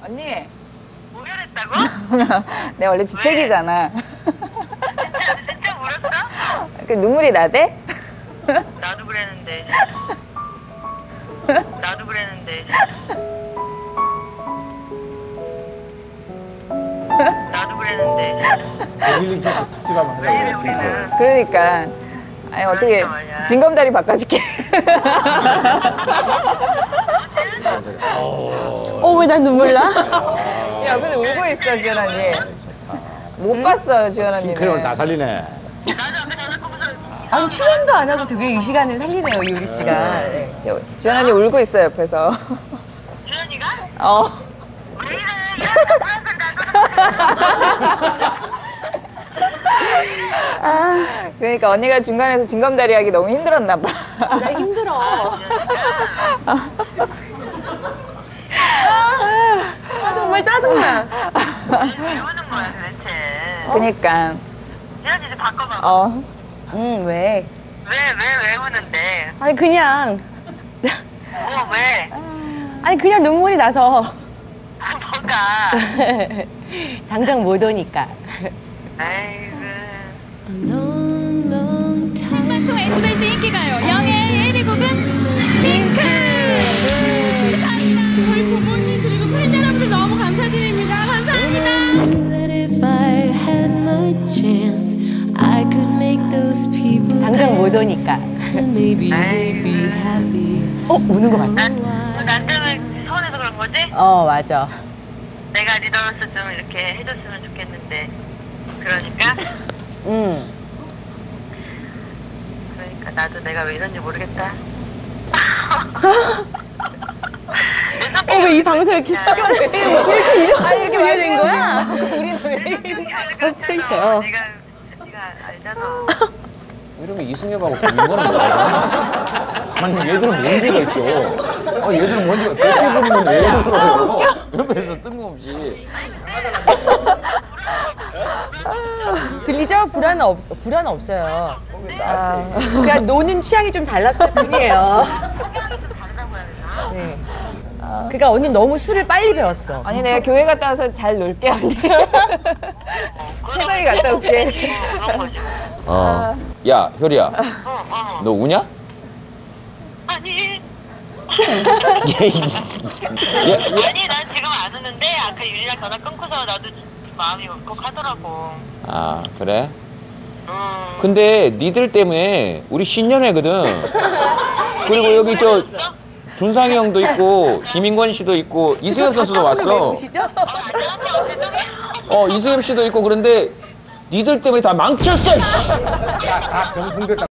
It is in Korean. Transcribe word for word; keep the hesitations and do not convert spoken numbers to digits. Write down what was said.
언니. 우결했다고? 내가 원래 주책이잖아. 진짜, 진짜 울었어? 그 눈물이 나대? 나도 그랬는데. 나도 그랬는데. 나도 그랬는데. 힐링 특집 한번 왜 이래, 하자고요. 우리는. 그러니까. 아니 어떻게 그러니까 말이야. 징검다리 바꿔줄게. 어, 왜 난 눈물 나? 옆에서 울고 있어, 주연 언니. 못 봤어, 주연 언니는. 핑크를 다 살리네. 아니, 출연도 안 하고 되게 이 시간을 살리네요, 유리 씨가. 네. 저, 주연 언니 울고 있어, 옆에서. 주연이가? 어. 왜 이래? 이러다 그러니까 언니가 중간에서 징검다리 하기 너무 힘들었나 봐. 나 힘들어. 아, 정말 짜증나. 왜 우는 거야, 도대체? 그니까. 주연이 좀 바꿔봐. 어. 응, 왜? 왜, 왜, 왜 우는데? 아니, 그냥. 어, 왜? 아니, 그냥 눈물이 나서. 뭐가? 당장 못 오니까. 아이고. 방송 에스비에스 인기가요 영예의 일 위 곡은 핑크! 저희 부모님 그리고 팬 여러분들 너무 감사드립니다. 당장 못 오니까. 어, 우는 거 같아. 난, 난 때문에 서운해서 그런 거지? 어, 맞아. 내가 리더로서 좀 이렇게 해줬으면 좋겠는데. 그러니까? 응. 그러니까 나도 내가 왜 이런지 모르겠다. 어, 왜 이 방송 이렇게 시간이 이렇게 이렇게 아니, 이렇게 이렇게 된 거야? 우리는 왜 이래? 갑자기요. 네가, 네가 알잖아. 이러면 이승엽하고 김건은 뭐야? 아니 얘들은 문제가 있어. 아 얘들은 뭔지가 대체 부르면 왜 그러요? 이러면서 뜬금없이. 들리죠? 불안 없 불안 없어요. 아, 그냥 노는 취향이 좀 달랐을 뿐이에요. 네. 그러니까 언니 너무 술을 빨리 배웠어. 아니, 내가 교회 갔다 와서 잘 놀게, 언니. 새벽에 갔다 올게. 그런 거지. 어. 야 효리야, 어, 어. 너 우냐? 아니. 얘, 얘, 아니, 난 지금 안 우는데, 아까 유리랑 전화 끊고서 나도 마음이 울컥하더라고. 아 그래? 음. 근데 니들 때문에 우리 신년회거든. 그리고 여기 저 준상이 형도 있고 김인권 씨도 있고 이승엽 선수도 왔어. 어 이승엽 씨도 있고 그런데 니들 때문에 다 망쳤어. 다 병풍 됐다.